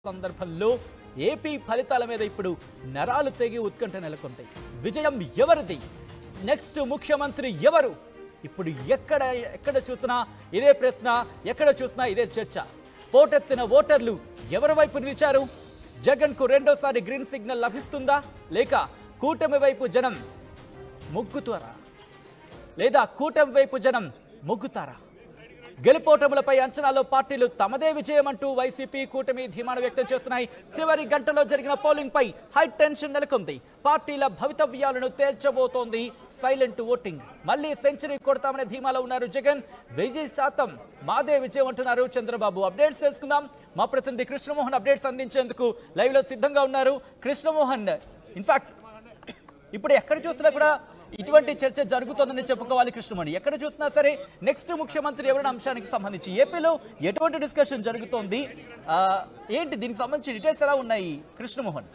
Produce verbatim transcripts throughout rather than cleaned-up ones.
సందర్భంలో ఏపీ ఫలితాల మీద ఇప్పుడు నరాలు తెగి ఉత్కంఠ నెలకొంది. విజయం ఎవరిది, నెక్స్ట్ ముఖ్యమంత్రి ఎవరు? ఇప్పుడు ఎక్కడ ఎక్కడ చూసినా ఇదే ప్రశ్న, ఎక్కడ చూసినా ఇదే చర్చ. పోటెత్తిన ఓటర్లు ఎవరి వైపు నిలిచారు? జగన్ కు రెండోసారి గ్రీన్ సిగ్నల్ లభిస్తుందా, లేక కూటమి వైపు జనం మొగ్గుతారా లేదా కూటమి వైపు జనం మొగ్గుతారా? గెలుపోటములపై అంచనాలో పార్టీలు తమదే విజయం అంటూ వైసీపీ కూటమి ధీమాను వ్యక్తం చేస్తున్నాయి. చివరి గంటలో జరిగిన పోలింగ్ పై హై టెన్షన్ నెలకొంది. పార్టీల భవితవ్యాలను తేల్చబోతోంది సైలెంట్ ఓటింగ్. మళ్లీ సెంచరీ కొడతామనే ధీమాలో ఉన్నారు జగన్. వెయ్యి శాతం మాదే విజయం అంటున్నారు చంద్రబాబు. అప్డేట్స్ తెలుసుకుందాం. మా ప్రతినిధి కృష్ణమోహన్ అప్డేట్స్ అందించేందుకు లైవ్ లో సిద్ధంగా ఉన్నారు. కృష్ణమోహన్, ఇన్ఫాక్ట్ ఇప్పుడు ఎక్కడ చూసినా కూడా ఇటువంటి చర్చ జరుగుతోందని చెప్పుకోవాలి. కృష్ణమణి, ఎక్కడ చూసినా సరే నెక్స్ట్ ముఖ్యమంత్రి ఎవరైనా అంశానికి సంబంధించి ఏపీలో ఎటువంటి డిస్కషన్ జరుగుతోంది, ఏంటి దీనికి సంబంధించి డీటెయిల్స్ ఎలా ఉన్నాయి కృష్ణమోహన్?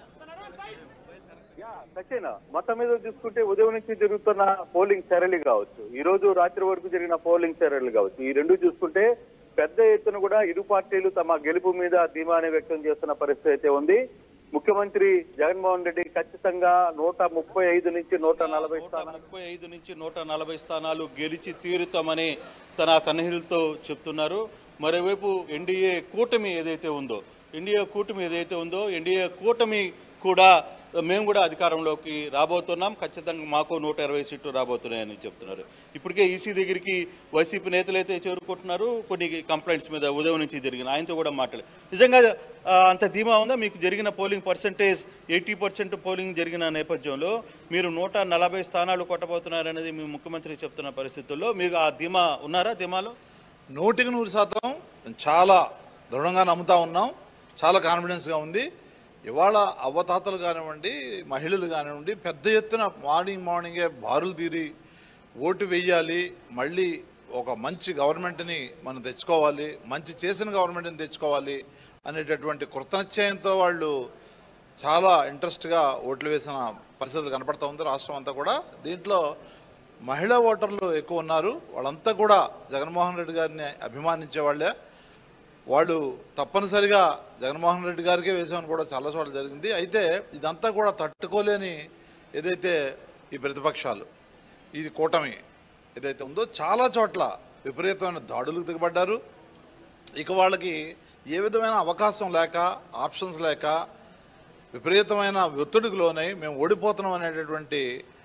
సత్యన, మొత్తం మీద చూసుకుంటే ఉదయం నుంచి జరుగుతున్న పోలింగ్ సరళి కావచ్చు, ఈ రోజు రాత్రి వరకు జరిగిన పోలింగ్ సరళి కావచ్చు, ఈ రెండు చూసుకుంటే పెద్ద ఎత్తున కూడా ఇరు పార్టీలు తమ గెలుపు మీద ధీమాని వ్యక్తం చేస్తున్న పరిస్థితి అయితే ఉంది. ముఖ్యమంత్రి జగన్మోహన్ రెడ్డి ఖచ్చితంగా నూట ముప్పై ఐదు నుంచి నూట నలభై స్థానాలు ముప్పై ఐదు నుంచి నూట నలభై స్థానాలు గెలిచి తీరుతామని తన సన్నిహితులతో చెప్తున్నారు. మరోవైపు ఎన్డీఏ కూటమి ఏదైతే ఉందో ఎన్డీఏ కూటమి ఏదైతే ఉందో ఎన్డీఏ కూటమి కూడా మేము కూడా అధికారంలోకి రాబోతున్నాం, ఖచ్చితంగా మాకు నూట ఇరవై సీట్లు రాబోతున్నాయని చెప్తున్నారు. ఇప్పటికే ఈసీ దగ్గరికి వైసీపీ నేతలు అయితే చేరుకుంటున్నారు. కొన్ని కంప్లైంట్స్ మీద ఉదయం నుంచి జరిగిన ఆయనతో కూడా మాట్లాడారు. నిజంగా అంత ధీమా ఉందా? మీకు జరిగిన polling percentage eighty percent polling జరిగిన నేపథ్యంలో మీరు నూట నలభై స్థానాలు కొట్టబోతున్నారనేది మీ ముఖ్యమంత్రి చెప్తున్న పరిస్థితుల్లో మీరు ఆ ధీమా ఉన్నారా? ధీమాలో నూటికి నూరు శాతం చాలా దృఢంగా నమ్ముతా ఉన్నాం, చాలా కాన్ఫిడెన్స్గా ఉంది. ఇవాళ అవ్వతాతలు కానివ్వండి, మహిళలు కానివ్వండి, పెద్ద ఎత్తున మార్నింగ్ మార్నింగే బారులు తీరి ఓటు వేయాలి, మళ్ళీ ఒక మంచి గవర్నమెంట్ని మనం తెచ్చుకోవాలి, మంచి చేసిన గవర్నమెంట్ని తెచ్చుకోవాలి అనేటటువంటి కృతనిశ్చయంతో వాళ్ళు చాలా ఇంట్రెస్ట్గా ఓట్లు వేసిన పరిస్థితులు కనపడుతూ ఉంది రాష్ట్రం అంతా కూడా. దీంట్లో మహిళా ఓటర్లు ఎక్కువ ఉన్నారు. వాళ్ళంతా కూడా జగన్మోహన్ రెడ్డి గారిని అభిమానించే వాళ్ళే. వాళ్ళు తప్పనిసరిగా జగన్మోహన్ రెడ్డి గారికే వేసామని కూడా చాలా చోట్ల జరిగింది. అయితే ఇదంతా కూడా తట్టుకోలేని ఏదైతే ఈ ప్రతిపక్షాలు, ఇది కూటమి ఏదైతే ఉందో చాలా చోట్ల విపరీతమైన దాడులకు దిగబడ్డారు. ఇక వాళ్ళకి ఏ విధమైన అవకాశం లేక, ఆప్షన్స్ లేక విపరీతమైన ఒత్తిడికి లోనై మేము ఓడిపోతున్నాం అనేటటువంటి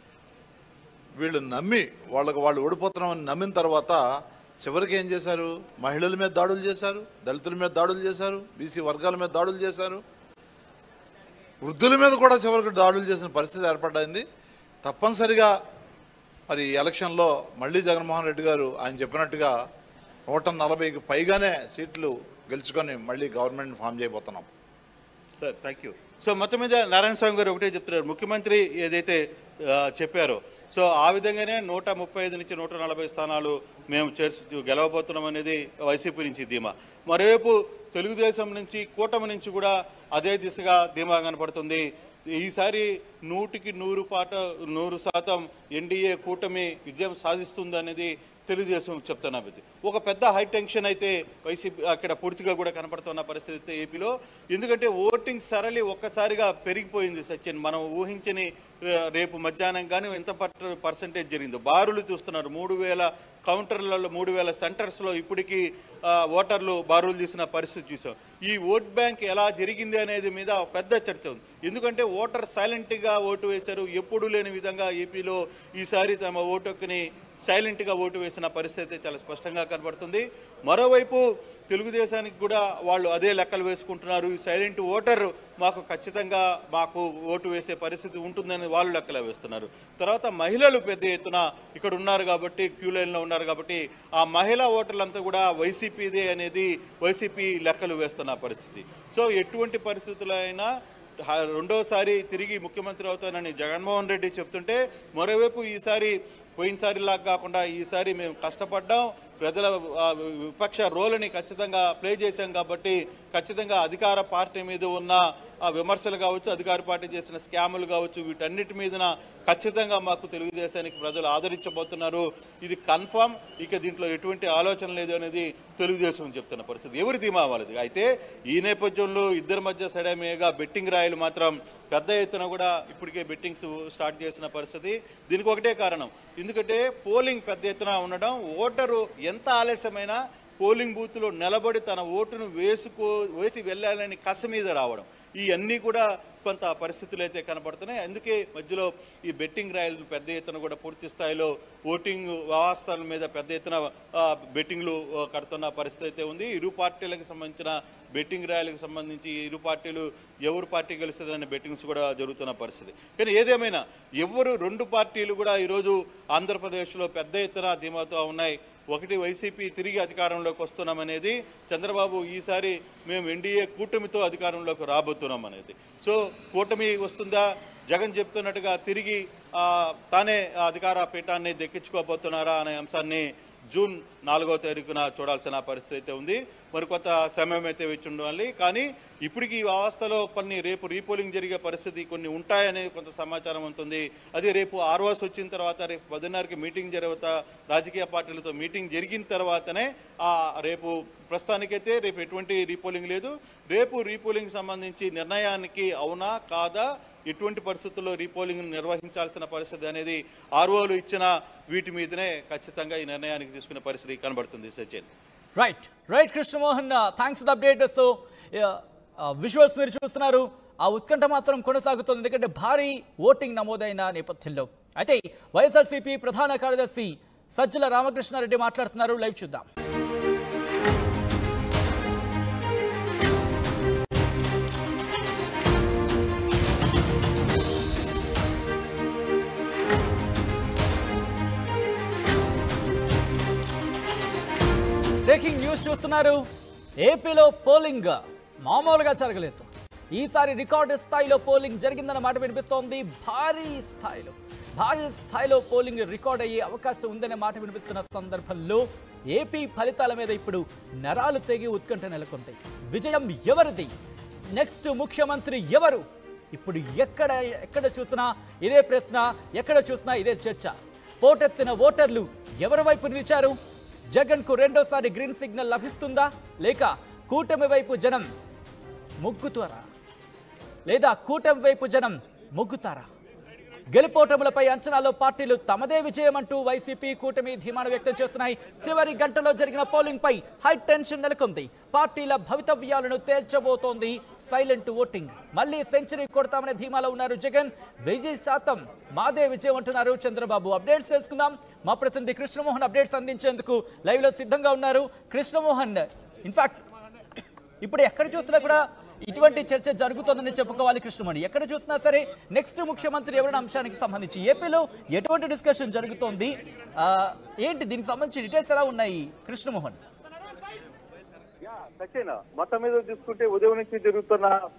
వీళ్ళు నమ్మి వాళ్ళకి వాళ్ళు ఓడిపోతున్నామని నమ్మిన తర్వాత చివరికి ఏం చేశారు? మహిళల మీద దాడులు చేశారు, దళితుల మీద దాడులు చేశారు, బీసీ వర్గాల మీద దాడులు చేశారు, వృద్ధుల మీద కూడా చివరికి దాడులు చేసిన పరిస్థితి ఏర్పడింది. తప్పనిసరిగా మరి ఎలక్షన్లో మళ్ళీ జగన్మోహన్ రెడ్డి గారు ఆయన చెప్పినట్టుగా నూట నలభైకి పైగానే సీట్లు గెలుచుకొని మళ్ళీ గవర్నమెంట్ ఫామ్ చేయబోతున్నాం. Sir, thank you. సో మొత్తం మీద నారాయణ స్వామి గారు ఒకటే చెప్తున్నారు, ముఖ్యమంత్రి ఏదైతే చెప్పారో సో ఆ విధంగానే నూట ముప్పై ఐదు నుంచి నూట నలభై స్థానాలు మేము చేర్చు గెలవబోతున్నాం అనేది వైసీపీ నుంచి ధీమా. మరోవైపు తెలుగుదేశం నుంచి, కూటమి నుంచి కూడా అదే దిశగా ధీమా కనపడుతుంది. ఈసారి నూటికి నూరు పాట నూరు శాతం ఎన్డీఏ కూటమి విజయం సాధిస్తుంది అనేది తెలుగుదేశం చెప్తున్న ఇది ఒక పెద్ద హై టెన్షన్ అయితే వైసీపీ అక్కడ పూర్తిగా కూడా కనపడుతున్న పరిస్థితి ఏపీలో. ఎందుకంటే ఓటింగ్ సరళి ఒక్కసారిగా పెరిగిపోయింది సచిన్. మనం ఊహించని రేపు మధ్యాహ్నం కానీ ఎంత పర్సంటేజ్ జరిగిందో బారులు చూస్తున్నారు. మూడు వేల కౌంటర్లలో మూడు వేల సెంటర్స్లో ఇప్పటికీ ఓటర్లు బారులు తీసిన పరిస్థితి చూసాం. ఈ ఓట్ బ్యాంక్ ఎలా జరిగింది అనేది మీద పెద్ద చర్చ ఉంది. ఎందుకంటే ఓటర్ సైలెంట్గా ఓటు వేశారు. ఎప్పుడూ లేని విధంగా ఏపీలో ఈసారి తమ ఓటుని సైలెంట్గా ఓటు వేసిన పరిస్థితి చాలా స్పష్టంగా కనబడుతుంది. మరోవైపు తెలుగుదేశానికి కూడా వాళ్ళు అదే లెక్కలు వేసుకుంటున్నారు. ఈ సైలెంట్ ఓటర్ మాకు ఖచ్చితంగా మాకు ఓటు వేసే పరిస్థితి ఉంటుందని వాళ్ళు లెక్కలు వేస్తున్నారు. తర్వాత మహిళలు పెద్ద ఎత్తున ఇక్కడ ఉన్నారు కాబట్టి, క్యూ లైన్లో ఉన్నారు కాబట్టి ఆ మహిళా ఓటర్లంతా కూడా వైసీపీదే అనేది వైసీపీ లెక్కలు వేస్తున్న పరిస్థితి. సో ఎటువంటి పరిస్థితుల్లో అయినా రెండోసారి తిరిగి ముఖ్యమంత్రి అవుతానని జగన్మోహన్ రెడ్డి చెప్తుంటే, మరోవైపు ఈసారి పోయినసారిలాగా కాకుండా ఈసారి మేము కష్టపడ్డాం, ప్రజల విపక్ష రోల్ని ఖచ్చితంగా ప్లే చేశాం కాబట్టి ఖచ్చితంగా అధికార పార్టీ మీద ఉన్న ఆ విమర్శలు కావచ్చు, అధికార పార్టీ చేసిన స్కాములు కావచ్చు, వీటన్నిటి మీదన ఖచ్చితంగా మాకు తెలుగుదేశానికి ప్రజలు ఆదరించబోతున్నారు. ఇది కన్ఫామ్. ఇక దీంట్లో ఎటువంటి ఆలోచన లేదు అనేది తెలుగుదేశం చెప్తున్న పరిస్థితి. ఎవరు ధీమా వాళ్ళది. అయితే ఈ నేపథ్యంలో ఇద్దరి మధ్య సడమేగా బెట్టింగ్ రాయలు మాత్రం పెద్ద ఎత్తున కూడా ఇప్పటికే బెట్టింగ్స్ స్టార్ట్ చేసిన పరిస్థితి. దీనికి ఒకటే కారణం, ఎందుకంటే పోలింగ్ పెద్ద ఎత్తున ఉండడం, ఓటరు ఎంత ఆలస్యమైనా పోలింగ్ బూత్లో నిలబడి తన ఓటును వేసుకో వేసి వెళ్ళాలని కసి మీద రావడం, ఇవన్నీ కూడా కొంత పరిస్థితులు అయితే కనపడుతున్నాయి. అందుకే మధ్యలో ఈ బెట్టింగ్ రాయలు పెద్ద ఎత్తున కూడా పూర్తి స్థాయిలో ఓటింగ్ వ్యవస్థల మీద పెద్ద ఎత్తున బెట్టింగ్లు కడుతున్న పరిస్థితి అయితే ఉంది. ఇరు పార్టీలకు సంబంధించిన బెట్టింగ్ రాయలకు సంబంధించి ఇరు పార్టీలు ఎవరు పార్టీ గెలుస్తుందనే బెట్టింగ్స్ కూడా జరుగుతున్న పరిస్థితి. కానీ ఏదేమైనా ఎవరు రెండు పార్టీలు కూడా ఈరోజు ఆంధ్రప్రదేశ్లో పెద్ద ఎత్తున ధీమాతో ఉన్నాయి. ఒకటి, వైసీపీ తిరిగి అధికారంలోకి వస్తున్నాం అనేది, చంద్రబాబు ఈసారి మేము ఎన్డీఏ కూటమితో అధికారంలోకి రాబోతున్నాం అనేది. సో కూటమి వస్తుందా, జగన్ చెప్తున్నట్టుగా తిరిగి తానే అధికార పీఠాన్ని దక్కించుకోబోతున్నారా అనే అంశాన్ని జూన్ నాలుగో తారీఖున చూడాల్సిన పరిస్థితి అయితే ఉంది. మరికొంత సమయం అయితే వేచి ఉండాలి. కానీ ఇప్పటికీ ఈ వ్యవస్థలో కొన్ని రేపు రీపోలింగ్ జరిగే పరిస్థితి కొన్ని ఉంటాయనే కొంత సమాచారం ఉంటుంది. అది రేపు ఆర్వాస్ వచ్చిన తర్వాత, రేపు పదిన్నరకి మీటింగ్ జరుగుతా రాజకీయ పార్టీలతో మీటింగ్ జరిగిన తర్వాతనే ఆ రేపు ప్రస్తుతానికైతే రేపు ఎటువంటి రీపోలింగ్ లేదు. రేపు రీపోలింగ్ సంబంధించి నిర్ణయానికి అవునా కాదా, ఎటువంటి పరిస్థితుల్లో రీపోలింగ్ నిర్వహించాల్సిన పరిస్థితి అనేది ఆర్ఓలు ఇచ్చిన వీటి మీదనే ఖచ్చితంగా ఈ నిర్ణయానికి తీసుకునే పరిస్థితి కనబడుతుంది. Sachin. Right right Krishnamohan, thanks for the update. So visuals మీరు చూస్తున్నారు, ఆ ఉత్కంఠ మాత్రం కొనసాగుతుంది, ఎందుకంటే భారీ ఓటింగ్ నమోదైన నేపథ్యంలో. అయితే వైఎస్ఆర్సీపీ ప్రధాన కార్యదర్శి సజ్జల రామకృష్ణారెడ్డి మాట్లాడుతున్నారు, లైవ్ చూద్దాం. బ్రేకింగ్ న్యూస్ చూస్తున్నారు. ఏపీలో పోలింగ్ మామూలుగా జరగలేదు. ఈసారి రికార్డు స్థాయిలో పోలింగ్ జరిగిందన్న మాట వినిపిస్తోంది. భారీ స్థాయిలో భారీ స్థాయిలో పోలింగ్ రికార్డ్ అయ్యే అవకాశం ఉందనే మాట వినిపిస్తున్న సందర్భంలో ఏపీ ఫలితాల మీద ఇప్పుడు నరాలు తెగి ఉత్కంఠ నెలకొంది. విజయం ఎవరిది, నెక్స్ట్ ముఖ్యమంత్రి ఎవరు, ఇప్పుడు ఎక్కడ ఎక్కడ చూసినా ఇదే ప్రశ్న, ఎక్కడ చూసినా ఇదే చర్చ. పోటెత్తిన ఓటర్లు ఎవరి వైపు నిలిచారు? జగన్ కు రెండోసారి గ్రీన్ సిగ్నల్ లభిస్తుందా, లేక కూటమి వైపు జనం మొగ్గుతారా లేదా కూటమి వైపు జనం మొగ్గుతారా? గెలుపోటములపై అంచనాలో పార్టీలు తమదే విజయం అంటూ వైసీపీ కూటమి ధీమాను వ్యక్తం చేస్తున్నాయి. చివరి గంటలో జరిగిన పోలింగ్ పై హై టెన్షన్ నెలకొంది. పార్టీల భవితవ్యాలను తేల్చబోతోంది సైలెంట్ ఓటింగ్. మళ్లీ సెంచరీ కొడతామనే ధీమాలో ఉన్నారు జగన్. వెయ్యి శాతం మాదే విజయం అంటున్నారు చంద్రబాబు. అప్డేట్స్ తెలుసుకుందాం. మా ప్రతినిధి కృష్ణమోహన్ అప్డేట్స్ అందించేందుకు లైవ్ లో సిద్ధంగా ఉన్నారు. కృష్ణమోహన్, ఇన్ఫాక్ట్ ఇప్పుడు ఎక్కడ చూసినా కూడా ఇటువంటి చర్చ జరుగుతోందని చెప్పుకోవాలి. కృష్ణమణి, ఎక్కడ చూసినా సరే నెక్స్ట్ ముఖ్యమంత్రి ఎవరైనా అంశానికి సంబంధించి ఏపీలో ఎటువంటి డిస్కషన్ జరుగుతోంది, ఏంటి దీనికి సంబంధించి డీటెయిల్స్ ఎలా ఉన్నాయి కృష్ణమోహన్? సచిన్, మొత్తం మీద చూసుకుంటే ఉదయం నుంచి జరుగుతున్న